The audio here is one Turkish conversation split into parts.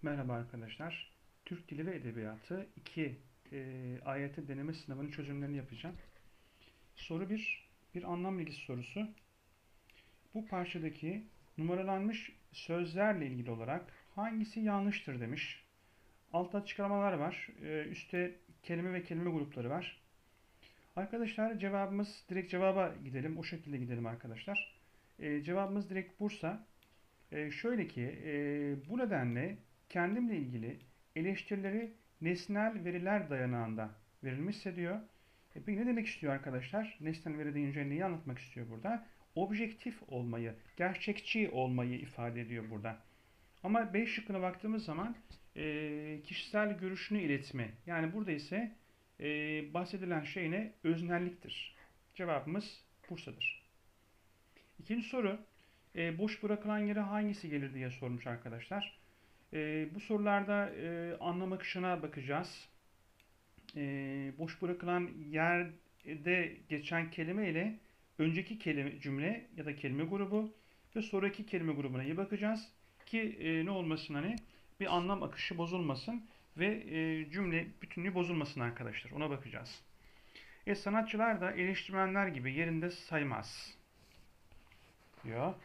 Merhaba arkadaşlar. Türk Dili ve Edebiyatı 2 AYT deneme sınavının çözümlerini yapacağım. Soru bir anlam bilgisi sorusu. Bu parçadaki numaralanmış sözlerle ilgili olarak hangisi yanlıştır demiş. Altta açıklamalar var. Üstte kelime ve kelime grupları var. Arkadaşlar cevabımız direkt cevaba gidelim. O şekilde gidelim arkadaşlar. Cevabımız direkt Bursa. Şöyle ki bu nedenle kendimle ilgili eleştirileri nesnel veriler dayanağında verilmişse diyor. Peki ne demek istiyor arkadaşlar? Nesnel veri deyince neyi anlatmak istiyor burada? Objektif olmayı, gerçekçi olmayı ifade ediyor burada. Ama B şıkkına baktığımız zaman kişisel görüşünü iletme. Yani burada ise bahsedilen şey ne? Öznelliktir. Cevabımız Bursa'dır. İkinci soru. Boş bırakılan yere hangisi gelir diye sormuş arkadaşlar. Bu sorularda anlam akışına bakacağız. Boş bırakılan yerde geçen kelime ile önceki kelime, cümle ya da kelime grubu ve sonraki kelime grubuna iyi bakacağız. Ki ne olmasın hani bir anlam akışı bozulmasın ve cümle bütünlüğü bozulmasın arkadaşlar. Ona bakacağız. Sanatçılar da eleştirmenler gibi yerinde saymaz diyor.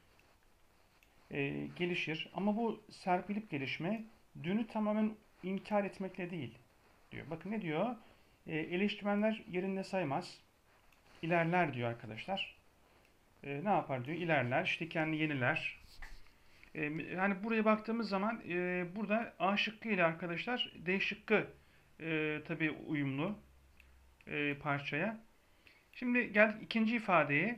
Gelişir. Ama bu serpilip gelişme dünü tamamen inkar etmekle değil diyor. Bakın ne diyor? Eleştirmenler yerinde saymaz. İlerler diyor arkadaşlar. Ne yapar diyor? İlerler. İşte kendi yeniler. Hani buraya baktığımız zaman burada A şıkkı ile arkadaşlar D şıkkı tabii uyumlu parçaya. Şimdi geldik ikinci ifadeye.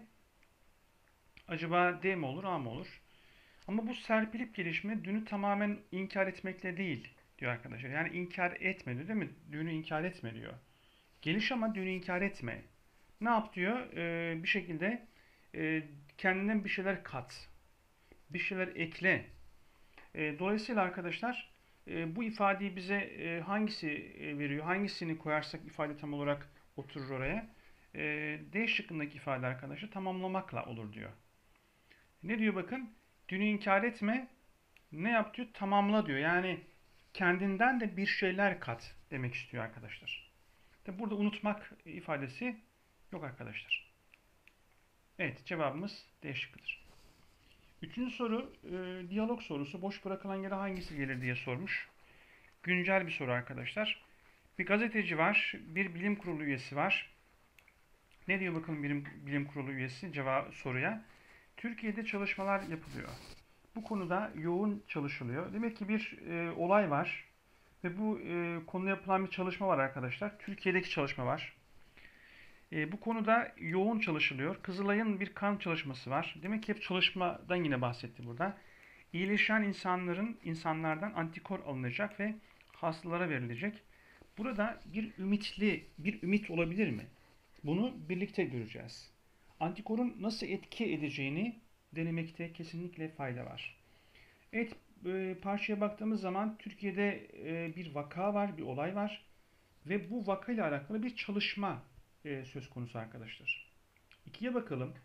Acaba D mi olur A mı olur? Ama bu serpilip gelişme dünü tamamen inkar etmekle değil diyor arkadaşlar. Yani inkar etme diyor değil mi? Dünü inkar etme diyor. Geliş ama dünü inkar etme. Ne yap diyor? Bir şekilde kendinden bir şeyler kat. Bir şeyler ekle. Dolayısıyla arkadaşlar bu ifadeyi bize hangisi veriyor? Hangisini koyarsak ifade tam olarak oturur oraya? D şıkkındaki ifade arkadaşlar tamamlamakla olur diyor. Ne diyor bakın? Dünü inkar etme. Ne yap diyor? Tamamla diyor. Yani kendinden de bir şeyler kat demek istiyor arkadaşlar. Tabi burada unutmak ifadesi yok arkadaşlar. Evet, cevabımız D şıkkıdır. Üçüncü soru diyalog sorusu. Boş bırakılan yere hangisi gelir diye sormuş. Güncel bir soru arkadaşlar. Bir gazeteci var. Bir bilim kurulu üyesi var. Ne diyor bakalım bilim kurulu üyesi cevap soruya? Türkiye'de çalışmalar yapılıyor. Bu konuda yoğun çalışılıyor. Demek ki bir olay var ve bu konuda yapılan bir çalışma var arkadaşlar. Türkiye'deki çalışma var. Bu konuda yoğun çalışılıyor. Kızılay'ın bir kan çalışması var. Demek ki hep çalışmadan yine bahsetti burada. İyileşen insanlardan antikor alınacak ve hastalara verilecek. Burada bir ümit olabilir mi? Bunu birlikte göreceğiz. Antikorun nasıl etki edeceğini denemekte kesinlikle fayda var. Evet, parçaya baktığımız zaman Türkiye'de bir vaka var, bir olay var ve bu vakayla alakalı bir çalışma söz konusu arkadaşlar. İkiye bakalım.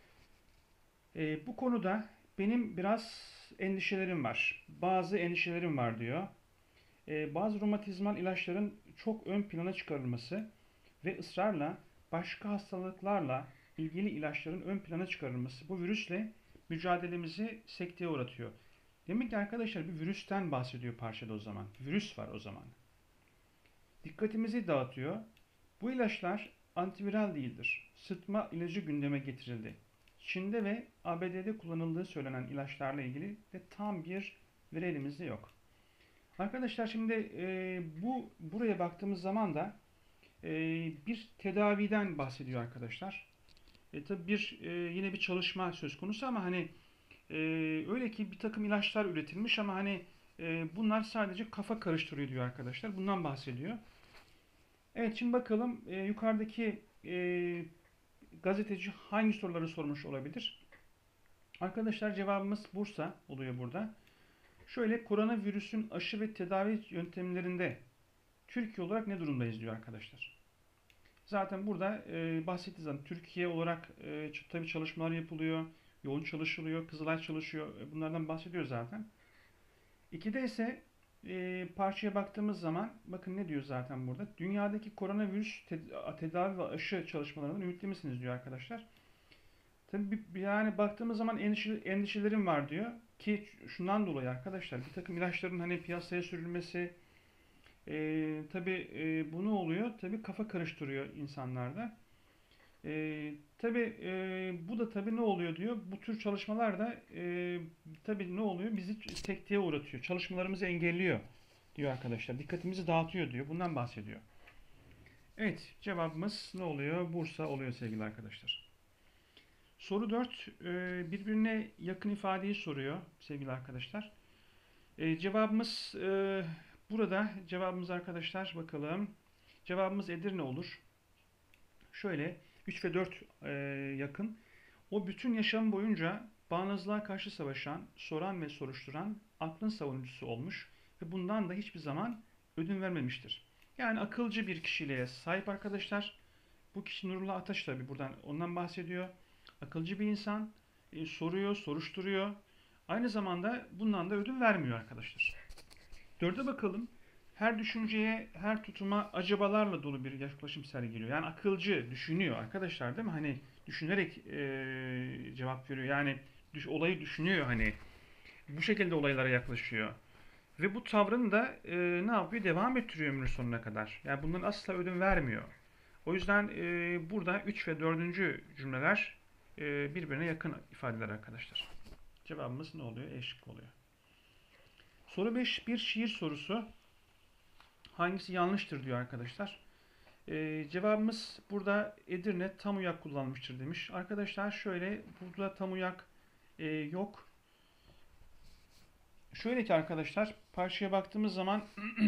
Bu konuda benim biraz endişelerim var. Bazı endişelerim var diyor. Bazı romatizmal ilaçların çok ön plana çıkarılması ve ısrarla başka hastalıklarla ilgili ilaçların ön plana çıkarılması bu virüsle mücadelemizi sekteye uğratıyor. Demek ki arkadaşlar bir virüsten bahsediyor parçada o zaman. Virüs var o zaman. Dikkatimizi dağıtıyor. Bu ilaçlar antiviral değildir. Sıtma ilacı gündeme getirildi. Çin'de ve ABD'de kullanıldığı söylenen ilaçlarla ilgili de tam bir veri elimizde yok. Arkadaşlar şimdi buraya baktığımız zaman da bir tedaviden bahsediyor arkadaşlar. Tabi yine bir çalışma söz konusu ama hani öyle ki bir takım ilaçlar üretilmiş ama hani bunlar sadece kafa karıştırıyor diyor arkadaşlar. Bundan bahsediyor. Evet şimdi bakalım yukarıdaki gazeteci hangi soruları sormuş olabilir? Arkadaşlar cevabımız Bursa oluyor burada. Şöyle koronavirüsün aşı ve tedavi yöntemlerinde Türkiye olarak ne durumdayız diyor arkadaşlar. Zaten burada bahsettiği zaman Türkiye olarak tabii çalışmalar yapılıyor, yoğun çalışılıyor, Kızılay çalışıyor. Bunlardan bahsediyor zaten. İkide ise parçaya baktığımız zaman bakın ne diyor zaten burada. Dünyadaki koronavirüs tedavi ve aşı çalışmalarından ümitli misiniz diyor arkadaşlar. Tabii yani baktığımız zaman endişelerim var diyor ki şundan dolayı arkadaşlar bir takım ilaçların hani piyasaya sürülmesi tabii bu ne oluyor? Tabii kafa karıştırıyor insanlarda. Tabii bu da tabii ne oluyor diyor. Bu tür çalışmalar da tabii ne oluyor? Bizi sekteye uğratıyor. Çalışmalarımızı engelliyor diyor arkadaşlar. Dikkatimizi dağıtıyor diyor. Bundan bahsediyor. Evet, cevabımız ne oluyor? Bursa oluyor sevgili arkadaşlar. Soru 4 birbirine yakın ifadeyi soruyor sevgili arkadaşlar. Cevabımız burada cevabımız arkadaşlar bakalım. Cevabımız Edirne olur. Şöyle 3 ve 4 yakın. O bütün yaşam boyunca bağnazlığa karşı savaşan, soran ve soruşturan aklın savunucusu olmuş ve bundan da hiçbir zaman ödün vermemiştir. Yani akılcı bir kişiliğe sahip arkadaşlar. Bu kişi Nurullah Ataş tabi buradan ondan bahsediyor. Akılcı bir insan, soruyor, soruşturuyor. Aynı zamanda bundan da ödün vermiyor arkadaşlar. Dörde bakalım. Her düşünceye, her tutuma acabalarla dolu bir yaklaşım sergiliyor. Yani akılcı, düşünüyor arkadaşlar değil mi? Hani düşünerek cevap veriyor. Yani olayı düşünüyor hani. Bu şekilde olaylara yaklaşıyor. Ve bu tavrını da ne yapıyor? Devam ettiriyor ömrünün sonuna kadar. Yani bundan asla ödün vermiyor. O yüzden burada 3 ve 4. cümleler birbirine yakın ifadeler arkadaşlar. Cevabımız ne oluyor? E şıkkı oluyor. Soru 5 bir şiir sorusu. Hangisi yanlıştır diyor arkadaşlar. Cevabımız burada Edirne tam uyak kullanmıştır demiş. Arkadaşlar şöyle burada tam uyak yok. Şöyle ki arkadaşlar parçaya baktığımız zaman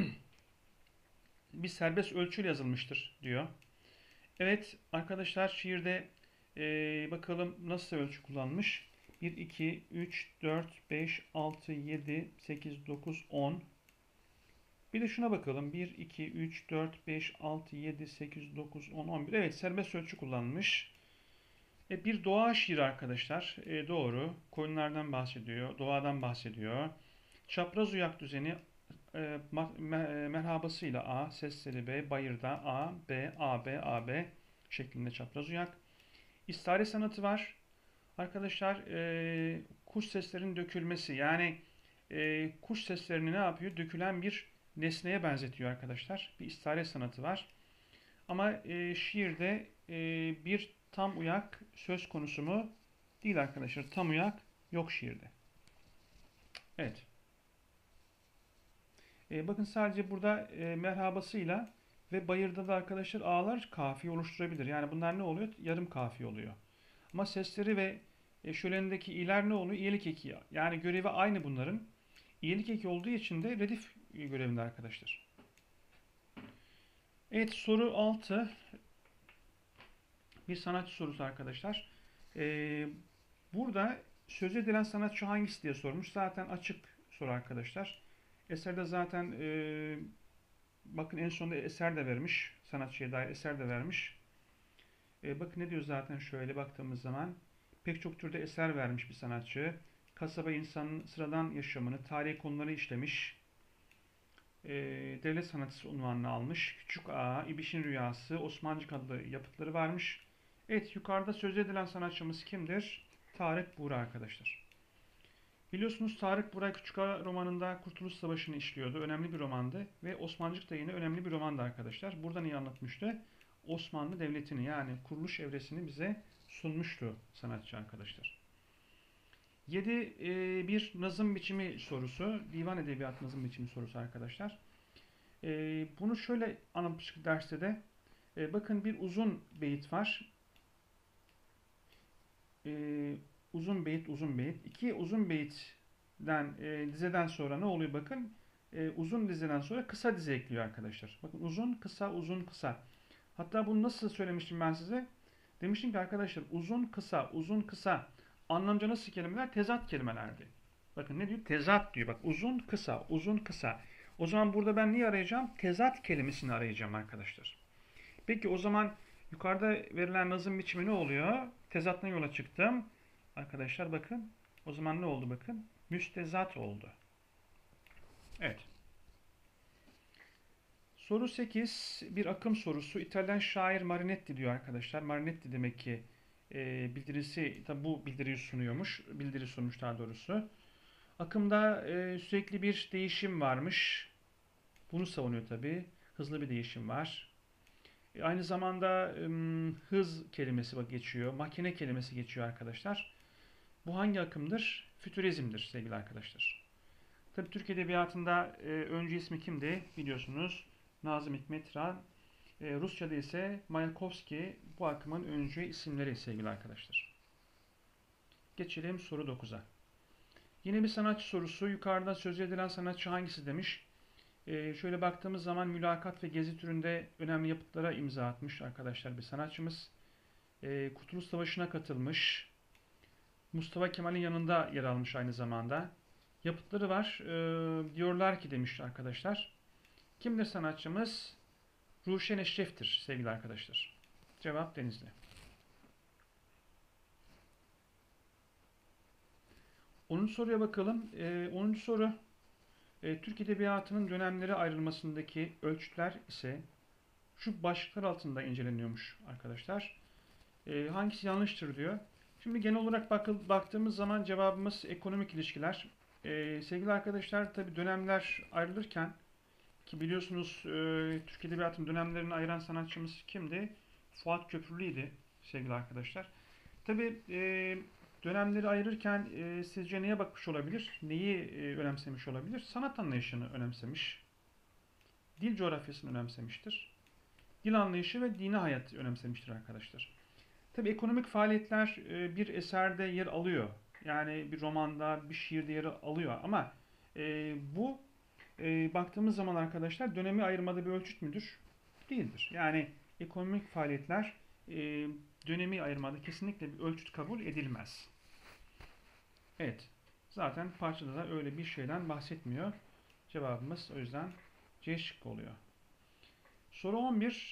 bir serbest ölçüyle yazılmıştır diyor. Evet arkadaşlar şiirde bakalım nasıl ölçü kullanmış. 1, 2, 3, 4, 5, 6, 7, 8, 9, 10. Bir de şuna bakalım. 1, 2, 3, 4, 5, 6, 7, 8, 9, 10, 11. Evet serbest ölçü kullanmış. Bir doğa şiiri arkadaşlar. Doğru. Koyunlardan bahsediyor. Doğadan bahsediyor. Çapraz uyak düzeni merhabasıyla A, sesleri B, bayırda A, B, A, B, A, B şeklinde çapraz uyak. İstare sanatı var. Arkadaşlar kuş seslerinin dökülmesi yani kuş seslerini ne yapıyor? Dökülen bir nesneye benzetiyor arkadaşlar. Bir istare sanatı var. Ama şiirde bir tam uyak söz konusu mu? Değil arkadaşlar. Tam uyak yok şiirde. Evet. Bakın sadece burada merhabasıyla ve bayırda da arkadaşlar ağlar kafiye oluşturabilir. Yani bunlar ne oluyor? Yarım kafiye oluyor. Ama sesleri ve şölenindeki iler ne oluyor? İyelik eki. Yani görevi aynı bunların. İyelik eki olduğu için de redif görevinde arkadaşlar. Evet soru 6. Bir sanatçı sorusu arkadaşlar. Burada söz edilen sanatçı hangisi diye sormuş. Zaten açık soru arkadaşlar. Eserde zaten bakın en sonunda eser de vermiş. Sanatçıya dair eser de vermiş. Bakın ne diyor zaten şöyle baktığımız zaman. Pek çok türde eser vermiş bir sanatçı. Kasaba insanın sıradan yaşamını, tarihi konuları işlemiş. Devlet sanatçısı unvanını almış. Küçük Ağa, İbiş'in Rüyası, Osmancık adlı yapıtları varmış. Evet yukarıda söz edilen sanatçımız kimdir? Tarık Buğra arkadaşlar. Biliyorsunuz Tarık Buğra Küçük Ağa romanında Kurtuluş Savaşı'nı işliyordu. Önemli bir romandı. Ve Osmancık da yine önemli bir romandı arkadaşlar. Burada neyi anlatmıştı? Osmanlı Devleti'ni yani kuruluş evresini bize sunmuştu sanatçı arkadaşlar. 7 bir nazım biçimi sorusu. Divan edebiyat nazım biçimi sorusu arkadaşlar. Bunu şöyle anlatmıştık derste de. Bakın bir uzun beyit var. Uzun beyit, uzun beyit. İki uzun beyitten dizeden sonra ne oluyor bakın. Uzun dizeden sonra kısa dize ekliyor arkadaşlar. Bakın uzun, kısa, uzun, kısa. Hatta bunu nasıl söylemiştim ben size? Demiştim ki arkadaşlar uzun, kısa, uzun, kısa. Anlamca nasıl kelimeler? Tezat kelimelerdi. Bakın ne diyor? Tezat diyor. Bak uzun, kısa, uzun, kısa. O zaman burada ben neyi arayacağım? Tezat kelimesini arayacağım arkadaşlar. Peki o zaman yukarıda verilen nazım biçimi ne oluyor? Tezattan yola çıktım. Arkadaşlar bakın. O zaman ne oldu bakın? Müstezat oldu. Evet. Soru 8 bir akım sorusu. İtalyan şair Marinetti diyor arkadaşlar. Marinetti demek ki bildirisi, tabi bu bildiriyi sunuyormuş. Bildiri sunmuş daha doğrusu. Akımda sürekli bir değişim varmış. Bunu savunuyor tabi. Hızlı bir değişim var. Aynı zamanda hız kelimesi geçiyor. Makine kelimesi geçiyor arkadaşlar. Bu hangi akımdır? Fütürizmdir sevgili arkadaşlar. Tabi Türk Edebiyatı'nda öncü ismi kimdi? Biliyorsunuz Nazım Hikmet Ran. Rusça'da ise Mayakovski bu akımın öncü isimleri sevgili arkadaşlar. Geçelim soru 9'a. Yine bir sanatçı sorusu. Yukarıda söz edilen sanatçı hangisi demiş. Şöyle baktığımız zaman mülakat ve gezi türünde önemli yapıtlara imza atmış arkadaşlar bir sanatçımız. Kurtuluş Savaşı'na katılmış. Mustafa Kemal'in yanında yer almış aynı zamanda. Yapıtları var. Diyorlar ki demiş arkadaşlar. Kimdir sanatçımız? Ruşen Eşref'tir sevgili arkadaşlar. Cevap Denizli. 10. soruya bakalım. 10. soru. Türk Edebiyatı'nın dönemlere ayrılmasındaki ölçütler ise şu başlıklar altında inceleniyormuş arkadaşlar. Hangisi yanlıştır diyor. Şimdi genel olarak baktığımız zaman cevabımız ekonomik ilişkiler. Sevgili arkadaşlar tabi dönemler ayrılırken ki biliyorsunuz Türk Edebiyatı'nın dönemlerini ayıran sanatçımız kimdi? Fuat Köprülü'ydü sevgili arkadaşlar. Tabi dönemleri ayırırken sizce neye bakmış olabilir? Neyi önemsemiş olabilir? Sanat anlayışını önemsemiş. Dil coğrafyasını önemsemiştir. Dil anlayışı ve dini hayat önemsemiştir arkadaşlar. Tabi ekonomik faaliyetler bir eserde yer alıyor. Yani bir romanda, bir şiirde yer alıyor. Ama bu baktığımız zaman arkadaşlar dönemi ayırmada bir ölçüt müdür? Değildir. Yani ekonomik faaliyetler e, dönemi ayırmada kesinlikle bir ölçüt kabul edilmez. Evet. Zaten parçada da öyle bir şeyden bahsetmiyor. Cevabımız o yüzden C şıkkı oluyor. Soru 11.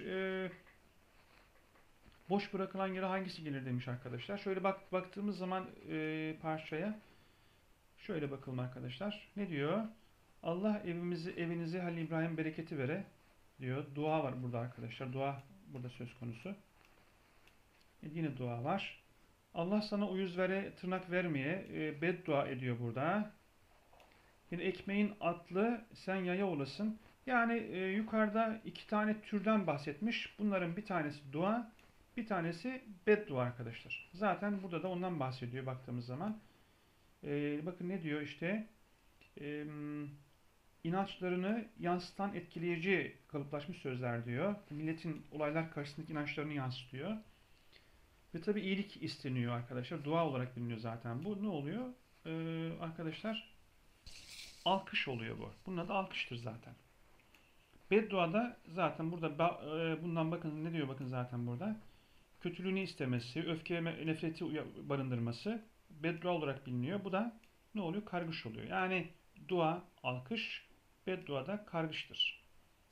Boş bırakılan yere hangisi gelir demiş arkadaşlar. Şöyle baktığımız zaman parçaya şöyle bakalım arkadaşlar. Ne diyor? Allah evinizi Halil İbrahim bereketi vere diyor. Dua var burada arkadaşlar. Dua burada söz konusu. Yine dua var. Allah sana uyuz vere tırnak vermeye beddua ediyor burada. Yine ekmeğin atlı sen yaya olasın. Yani yukarıda iki tane türden bahsetmiş. Bunların bir tanesi dua, bir tanesi beddua arkadaşlar. Zaten burada da ondan bahsediyor baktığımız zaman. Bakın ne diyor işte. E, inançlarını yansıtan etkileyici kalıplaşmış sözler diyor. Milletin olaylar karşısındaki inançlarını yansıtıyor. Ve tabi iyilik isteniyor arkadaşlar. Dua olarak biliniyor zaten. Bu ne oluyor? Arkadaşlar alkış oluyor bu. Bunun adı alkıştır zaten. Bedduada zaten burada bundan bakın ne diyor bakın zaten burada. Kötülüğünü istemesi, öfke ve nefreti barındırması beddua olarak biliniyor. Bu da ne oluyor? Kargış oluyor. Yani dua alkış, beddua da kargıştır.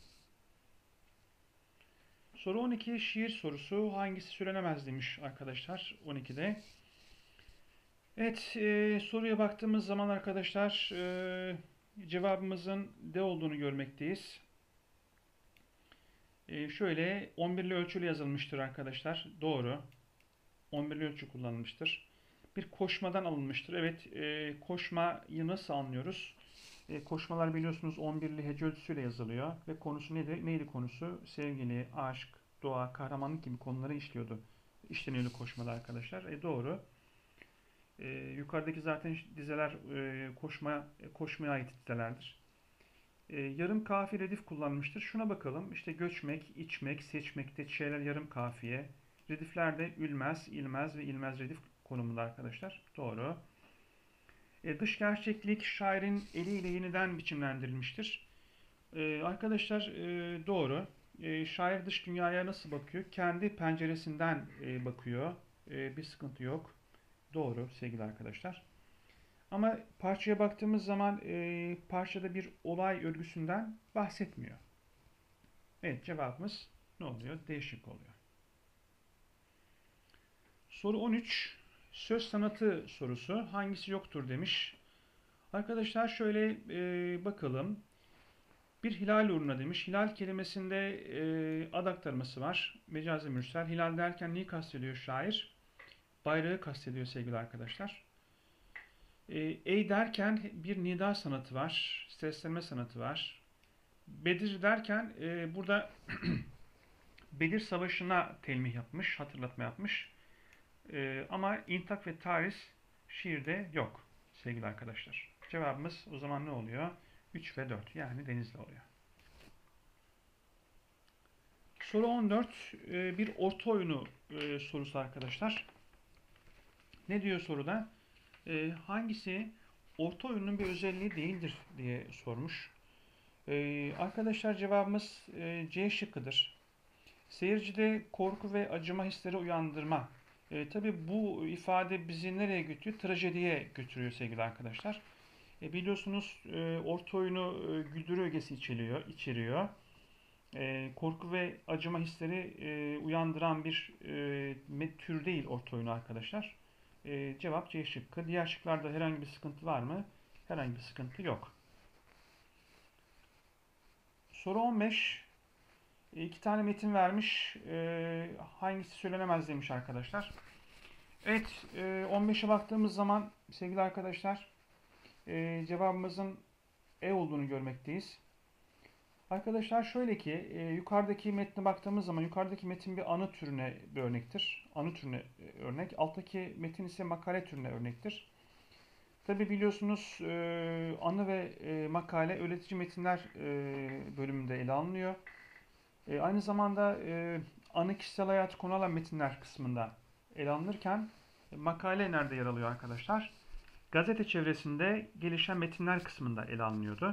Soru 12 şiir sorusu. Hangisi söylenemez demiş arkadaşlar 12'de. Evet soruya baktığımız zaman arkadaşlar cevabımızın D olduğunu görmekteyiz. Şöyle 11'li ölçülü yazılmıştır arkadaşlar. Doğru. 11'li ölçü kullanılmıştır. Bir koşmadan alınmıştır. Evet koşmayı nasıl anlıyoruz? Koşmalar biliyorsunuz 11'li hece ölçüsüyle yazılıyor. Ve konusu neydi? Neydi konusu? Sevgili, aşk, doğa, kahramanlık gibi konuları işliyordu. İşleniyordu koşmalar arkadaşlar. Doğru. Yukarıdaki zaten dizeler koşmaya ait dizelerdir. Yarım kafi redif kullanmıştır. Şuna bakalım. İşte göçmek, içmek, seçmekte şeyler yarım kafiye. Rediflerde ülmez, ilmez ve ilmez redif konumunda arkadaşlar. Doğru. Dış gerçeklik şairin eliyle yeniden biçimlendirilmiştir. Arkadaşlar doğru. Şair dış dünyaya nasıl bakıyor? Kendi penceresinden bakıyor. Bir sıkıntı yok. Doğru sevgili arkadaşlar. Ama parçaya baktığımız zaman parçada bir olay örgüsünden bahsetmiyor. Evet cevabımız ne oluyor? D şıkkı oluyor. Soru 13. Söz sanatı sorusu. Hangisi yoktur demiş. Arkadaşlar şöyle bakalım. Bir hilal uğruna demiş. Hilal kelimesinde ad aktarması var. Mecazi mürsel. Hilal derken neyi kastediyor şair? Bayrağı kastediyor sevgili arkadaşlar. Ey derken bir nida sanatı var. Seslenme sanatı var. Bedir derken burada Bedir Savaşı'na telmih yapmış, hatırlatma yapmış. Ama intak ve taris şiirde yok sevgili arkadaşlar. Cevabımız o zaman ne oluyor? 3 ve 4 yani Denizli oluyor. Soru 14 bir orta oyunu sorusu arkadaşlar. Ne diyor soruda? Hangisi orta oyunun bir özelliği değildir diye sormuş. Arkadaşlar cevabımız C şıkkıdır. Seyircide korku ve acıma hisleri uyandırma. Tabii bu ifade bizi nereye götürüyor? Trajediye götürüyor sevgili arkadaşlar. Biliyorsunuz orta oyunu güldürü ögesi içeriyor. Korku ve acıma hisleri uyandıran bir tür değil orta oyunu arkadaşlar. Cevap C şıkkı. Diğer şıklarda herhangi bir sıkıntı var mı? Herhangi bir sıkıntı yok. Soru 15. İki tane metin vermiş. Hangisi söylenemez demiş arkadaşlar. Evet, 15'e baktığımız zaman sevgili arkadaşlar cevabımızın E olduğunu görmekteyiz. Arkadaşlar şöyle ki yukarıdaki metne baktığımız zaman yukarıdaki metin bir anı türüne bir örnektir. Anı türüne örnek. Alttaki metin ise makale türüne örnektir. Tabi biliyorsunuz anı ve makale öğretici metinler bölümünde ele alınıyor. Aynı zamanda anı kişisel hayatı konu alan metinler kısmında ele alınırken makale nerede yer alıyor arkadaşlar? Gazete çevresinde gelişen metinler kısmında ele alınıyordu.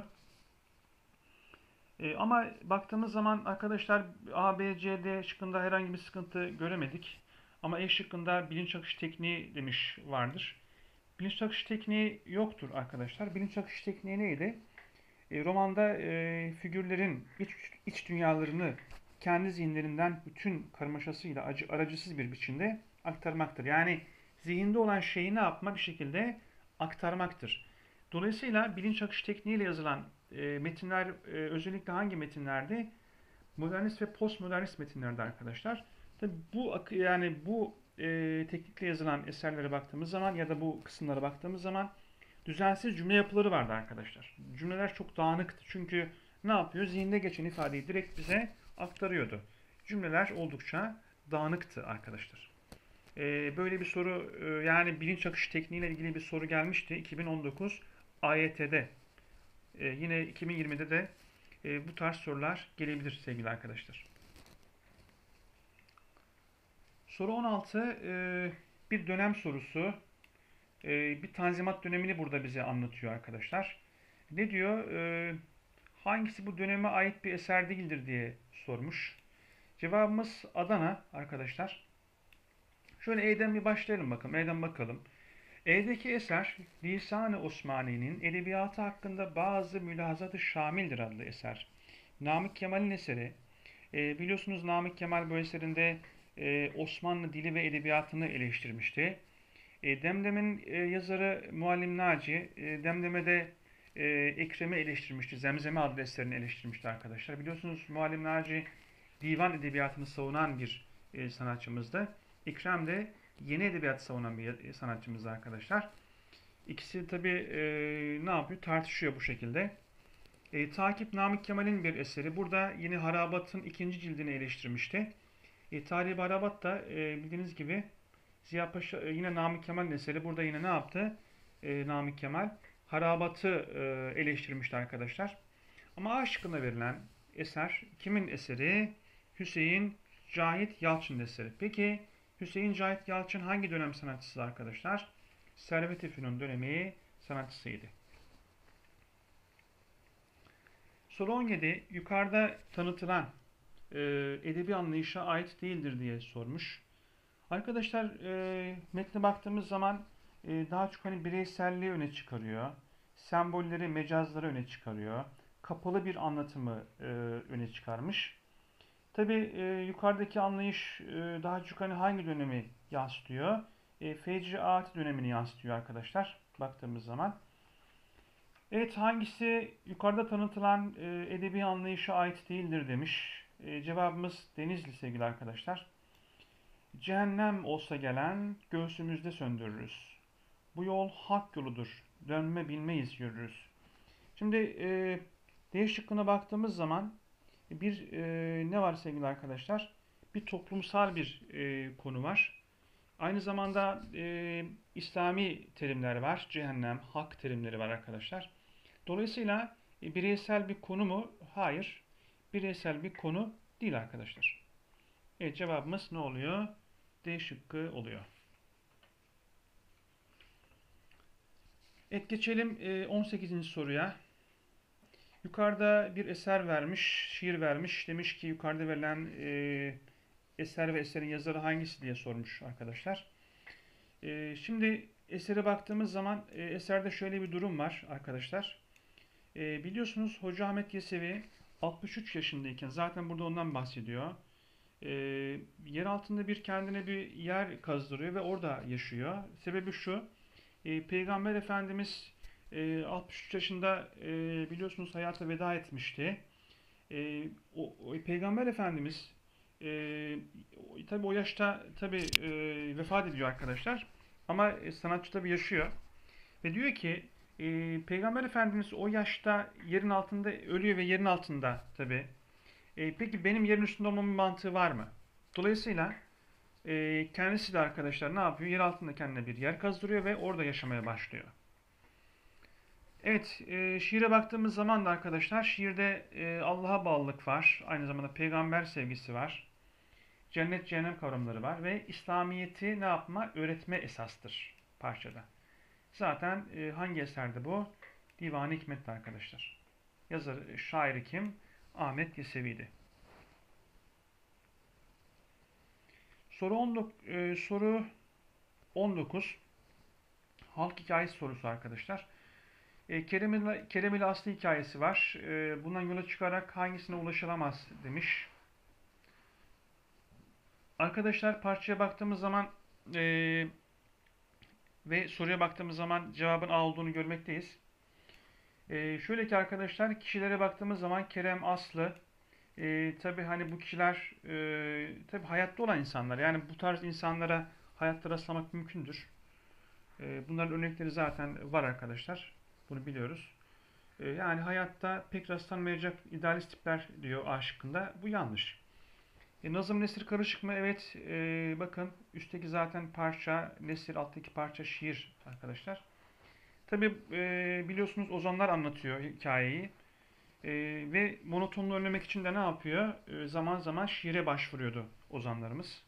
Ama baktığımız zaman arkadaşlar A, B, C, D şıkkında herhangi bir sıkıntı göremedik. Ama E şıkkında bilinç akış tekniği demiş vardır. Bilinç akış tekniği yoktur arkadaşlar. Bilinç akış tekniği neydi? Romanda figürlerin iç dünyalarını kendi zihinlerinden bütün karmaşasıyla aracısız bir biçimde aktarmaktır. Yani zihinde olan şeyi ne yapma bir şekilde aktarmaktır. Dolayısıyla bilinç akış tekniğiyle yazılan metinler özellikle hangi metinlerde? Modernist ve postmodernist metinlerde arkadaşlar. Tabi bu teknikle yazılan eserlere baktığımız zaman ya da bu kısımlara baktığımız zaman düzensiz cümle yapıları vardı arkadaşlar. Cümleler çok dağınıktı. Çünkü ne yapıyor? Zihinde geçen ifadeyi direkt bize aktarıyordu. Cümleler oldukça dağınıktı arkadaşlar. Böyle bir soru yani bilinç akışı tekniğiyle ilgili bir soru gelmişti 2019 AYT'de. Yine 2020'de de bu tarz sorular gelebilir sevgili arkadaşlar. Soru 16 bir dönem sorusu. Bir Tanzimat dönemini burada bize anlatıyor arkadaşlar. Ne diyor? Hangisi bu döneme ait bir eser değildir diye sormuş. Cevabımız Adana arkadaşlar. Şöyle E'den bir başlayalım bakalım. E'den bakalım. E'deki eser Lisan-ı Osmani'nin edebiyatı hakkında bazı mülahazat-ı şamildir adlı eser. Namık Kemal'in eseri. Biliyorsunuz Namık Kemal bu eserinde Osmanlı dili ve edebiyatını eleştirmişti. Demdeme'nin yazarı Muallim Naci, Demdeme'de Ekrem'i eleştirmişti. Zemzeme adlı eserini eleştirmişti arkadaşlar. Biliyorsunuz Muallim Naci divan edebiyatını savunan bir sanatçımızdı. Ekrem de yeni edebiyatı savunan bir sanatçımız arkadaşlar. İkisi tabi ne yapıyor? Tartışıyor bu şekilde. Takip Namık Kemal'in bir eseri. Burada yine Harabat'ın ikinci cildini eleştirmişti. Tarih-i Harabat da bildiğiniz gibi Ziya Paşa yine Namık Kemal'in eseri. Burada yine ne yaptı? Namık Kemal Harabat'ı eleştirmişti arkadaşlar. A şıkkında verilen eser kimin eseri? Hüseyin Cahit Yalçın'ın eseri. Peki Hüseyin Cahit Yalçın hangi dönem sanatçısı arkadaşlar? Servet-i Fünun dönemi sanatçısıydı. Soru 17. Yukarıda tanıtılan edebi anlayışa ait değildir diye sormuş. Arkadaşlar metne baktığımız zaman daha çok hani bireyselliği öne çıkarıyor. Sembolleri, mecazları öne çıkarıyor. Kapalı bir anlatımı öne çıkarmış. Tabi yukarıdaki anlayış daha çok hani hangi dönemi yansıtıyor? Fecri Ağaç dönemini yansıtıyor arkadaşlar baktığımız zaman. Evet, hangisi yukarıda tanıtılan edebi anlayışa ait değildir demiş. Cevabımız Denizli sevgili arkadaşlar. Cehennem olsa gelen göğsümüzde söndürürüz. Bu yol hak yoludur. Dönme bilmeyiz yürürüz. Şimdi D şıkkına baktığımız zaman bir ne var sevgili arkadaşlar? Bir toplumsal bir konu var. Aynı zamanda İslami terimler var. Cehennem, hak terimleri var arkadaşlar. Dolayısıyla bireysel bir konu mu? Hayır. Bireysel bir konu değil arkadaşlar. Evet, cevabımız ne oluyor? D şıkkı oluyor. Evet, geçelim 18. soruya. Yukarıda bir eser vermiş, şiir vermiş. Demiş ki yukarıda verilen eser ve eserin yazarı hangisi diye sormuş arkadaşlar. Şimdi esere baktığımız zaman eserde şöyle bir durum var arkadaşlar. Biliyorsunuz Hoca Ahmet Yesevi 63 yaşındayken zaten burada ondan bahsediyor. E, Yer altında kendine bir yer kazdırıyor ve orada yaşıyor. Sebebi şu. Peygamber Efendimiz 63 yaşında biliyorsunuz hayata veda etmişti. Peygamber Efendimiz tabi o yaşta vefat ediyor arkadaşlar. Ama sanatçı tabi yaşıyor. Ve diyor ki Peygamber Efendimiz o yaşta yerin altında ölüyor ve yerin altında tabi. Peki benim yerin üstünde olmamın mantığı var mı? Dolayısıyla kendisi de arkadaşlar ne yapıyor? Yer altında kendine bir yer kazdırıyor ve orada yaşamaya başlıyor. Evet, şiire baktığımız zaman da arkadaşlar şiirde Allah'a bağlılık var. Aynı zamanda peygamber sevgisi var. Cennet cehennem kavramları var ve İslamiyet'i ne yapma? Öğretme esastır parçada. Zaten hangi eserde bu? Divan-ı Hikmet'te arkadaşlar. Yazarı, şairi kim? Ahmet Yesevi'ydi. Soru 19. Halk hikayesi sorusu arkadaşlar. Kerem'in Aslı hikayesi var. Bundan yola çıkarak hangisine ulaşılamaz demiş. Arkadaşlar parçaya baktığımız zaman ve soruya baktığımız zaman cevabın A olduğunu görmekteyiz. Şöyle ki arkadaşlar kişilere baktığımız zaman Kerem Aslı tabi hani bu kişiler tabi hayatta olan insanlar. Yani bu tarz insanlara hayatta rastlamak mümkündür. Bunların örnekleri zaten var arkadaşlar. Bunu biliyoruz. Yani hayatta pek rastlanmayacak idealist tipler diyor A şıkkında. Bu yanlış. Nazım Nesir karışık mı? Evet. Bakın üstteki zaten parça Nesir, alttaki parça şiir arkadaşlar. Tabi biliyorsunuz ozanlar anlatıyor hikayeyi. Ve monotonluğu önlemek için de ne yapıyor? Zaman zaman şiire başvuruyordu ozanlarımız.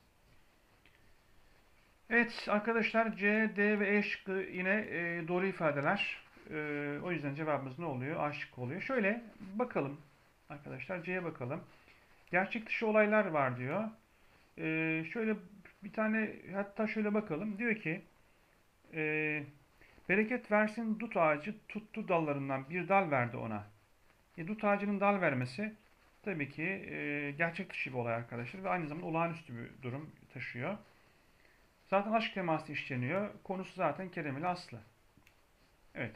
Evet arkadaşlar C, D ve E şıkkı yine doğru ifadeler. O yüzden cevabımız ne oluyor? A şıkkı oluyor. Şöyle bakalım arkadaşlar C'ye bakalım. Gerçek dışı olaylar var diyor. Şöyle bir tane hatta şöyle bakalım. Diyor ki e, bereket versin dut ağacı tuttu dallarından bir dal verdi ona. Dut ağacının dal vermesi tabii ki gerçek dışı bir olay arkadaşlar ve aynı zamanda olağanüstü bir durum taşıyor. Zaten aşk teması işleniyor. Konusu zaten Kerem ile Aslı. Evet.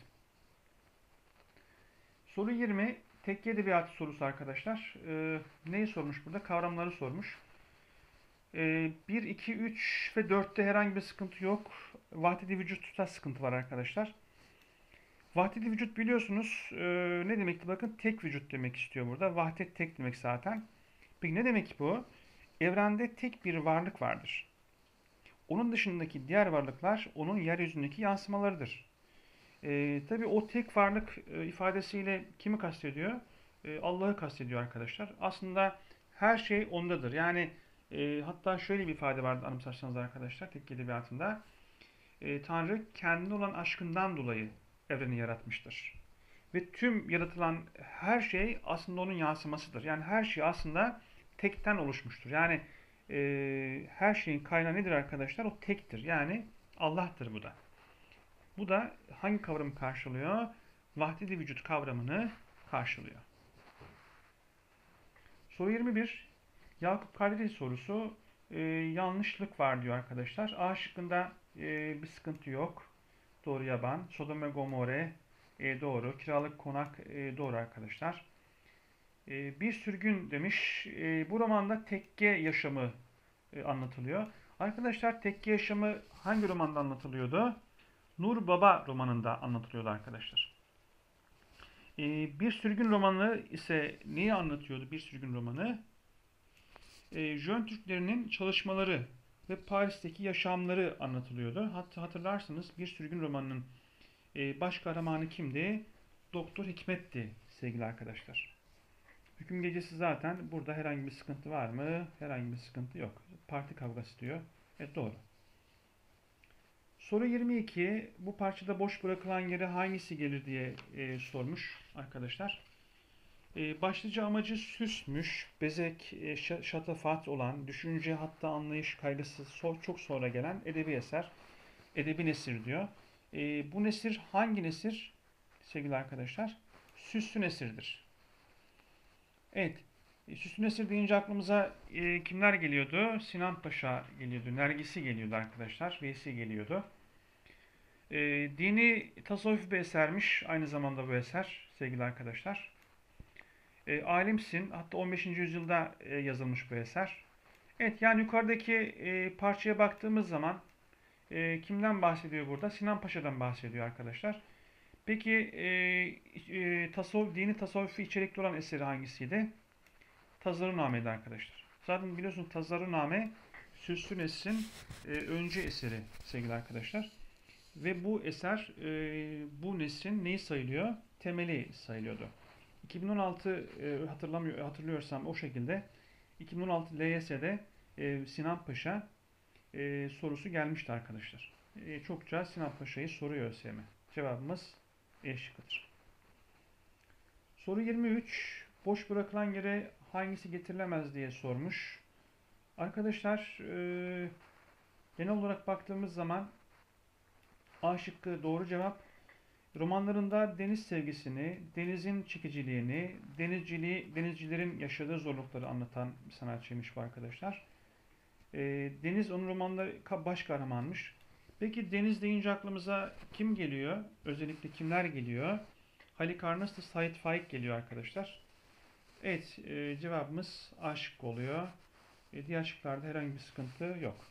Soru 20. Tekke edebiyatı sorusu arkadaşlar. Neyi sormuş burada? Kavramları sormuş. 1, 2, 3 ve 4'te herhangi bir sıkıntı yok. Vahdedi vücutta sıkıntı var arkadaşlar. Vahdedi vücut biliyorsunuz ne demekti? Bakın tek vücut demek istiyor burada. Vahdet tek demek zaten. Peki ne demek bu? Evrende tek bir varlık vardır. Onun dışındaki diğer varlıklar onun yeryüzündeki yansımalarıdır. Tabii o tek varlık ifadesiyle kimi kastediyor? Allah'ı kastediyor arkadaşlar. Aslında her şey ondadır. Yani hatta şöyle bir ifade vardı anımsarsanız arkadaşlar tek edebiyatında. Tanrı kendine olan aşkından dolayı evreni yaratmıştır. Ve tüm yaratılan her şey aslında onun yansımasıdır. Yani her şey aslında tekten oluşmuştur. Yani her şeyin kaynağı nedir arkadaşlar? O tektir. Yani Allah'tır bu da. Bu da hangi kavramı karşılıyor? Vahdedi vücut kavramını karşılıyor. Soru 21. Yakup Kadri sorusu. Yanlışlık var diyor arkadaşlar. A şıkkında bir sıkıntı yok. Doğru yaban. Sodom ve Gomorre Doğru. Kiralık konak doğru arkadaşlar. Bir sürgün demiş. Bu romanda tekke yaşamı anlatılıyor. Arkadaşlar tekke yaşamı hangi romanda anlatılıyordu? Nur Baba romanında anlatılıyordu arkadaşlar. Bir sürgün romanı ise neyi anlatıyordu bir sürgün romanı? Jön Türklerinin çalışmaları ve Paris'teki yaşamları anlatılıyordu. Hatta hatırlarsınız bir sürgün romanının baş kahramanı kimdi? Doktor Hikmet'ti sevgili arkadaşlar. Hüküm gecesi zaten burada herhangi bir sıkıntı var mı? Herhangi bir sıkıntı yok. Parti kavgası diyor. Doğru. Soru 22. Bu parçada boş bırakılan yere hangisi gelir diye sormuş arkadaşlar. Başlıca amacı süsmüş, bezek, şatafat olan, düşünce hatta anlayış kaygısı çok sonra gelen edebi eser. Edebi nesir diyor. Bu nesir hangi nesir sevgili arkadaşlar? Süslü nesirdir. Evet. Süslü nesir deyince aklımıza kimler geliyordu? Sinan Paşa geliyordu. Nergisi geliyordu arkadaşlar. Veysi geliyordu. Dini tasavvufi bir esermiş. Aynı zamanda bu eser sevgili arkadaşlar. Alimsin. Hatta 15. yüzyılda yazılmış bu eser. Evet yani yukarıdaki parçaya baktığımız zaman kimden bahsediyor burada? Sinan Paşa'dan bahsediyor arkadaşlar. Peki dini tasavvufi içerikli olan eseri hangisiydi? Tazarunname'di arkadaşlar. Zaten biliyorsunuz Tazaruname Süslü Nesr'in öncü eseri sevgili arkadaşlar. Ve bu eser bu nesrin neyi sayılıyor? Temeli sayılıyordu. 2016 hatırlıyorsam o şekilde 2016 LYS'de Sinan Paşa sorusu gelmişti arkadaşlar. Çokça Sinan Paşa'yı soruyor ÖSYM. Cevabımız E şıkkıdır. Soru 23. Boş bırakılan yere hangisi getirilemez diye sormuş. Arkadaşlar genel olarak baktığımız zaman A şıkkı doğru cevap. Romanlarında deniz sevgisini, denizin çekiciliğini, denizcilerin yaşadığı zorlukları anlatan bir sanatçıymış bu arkadaşlar. Deniz onun romanında baş kahramanmış. Peki deniz deyince aklımıza kim geliyor? Özellikle kimler geliyor? Halikarnas'ta Sait Faik geliyor arkadaşlar. Evet, cevabımız A şıkkı oluyor. Diğer şıklarda herhangi bir sıkıntı yok.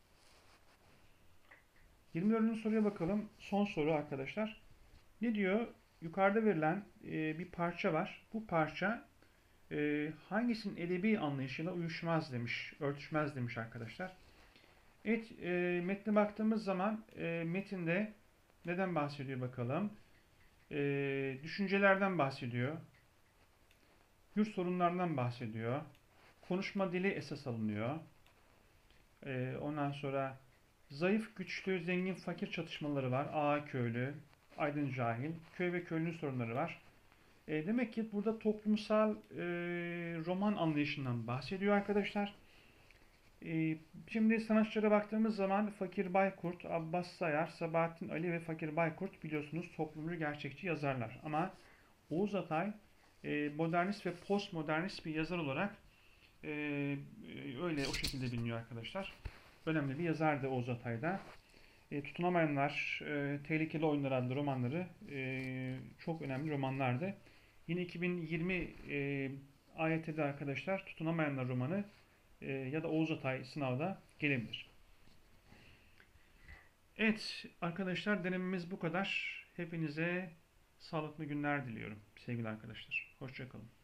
24. soruya bakalım. Son soru arkadaşlar. Ne diyor? Yukarıda verilen bir parça var. Bu parça hangisinin edebi anlayışıyla uyuşmaz demiş, örtüşmez demiş arkadaşlar. Evet, metne baktığımız zaman metinde neden bahsediyor bakalım. Düşüncelerden bahsediyor. Yurt sorunlarından bahsediyor. Konuşma dili esas alınıyor. Ondan sonra zayıf, güçlü, zengin, fakir çatışmaları var. Ağa köylü, aydın cahil, köy ve köylünün sorunları var. Demek ki burada toplumsal roman anlayışından bahsediyor arkadaşlar. Şimdi sanatçılara baktığımız zaman Fakir Baykurt, Abbas Sayar, Sabahattin Ali ve Fakir Baykurt biliyorsunuz toplumcu gerçekçi yazarlar. Ama Oğuz Atay modernist ve postmodernist bir yazar olarak öyle o şekilde biliniyor arkadaşlar. Önemli bir yazardı Oğuz Atay'da. Tutunamayanlar, Tehlikeli Oyunlar adlı romanları çok önemli romanlardı. Yine 2020 AYT'de arkadaşlar Tutunamayanlar romanı ya da Oğuz Atay sınavda gelebilir. Evet arkadaşlar denememiz bu kadar. Hepinize sağlıklı günler diliyorum sevgili arkadaşlar. Hoşça kalın.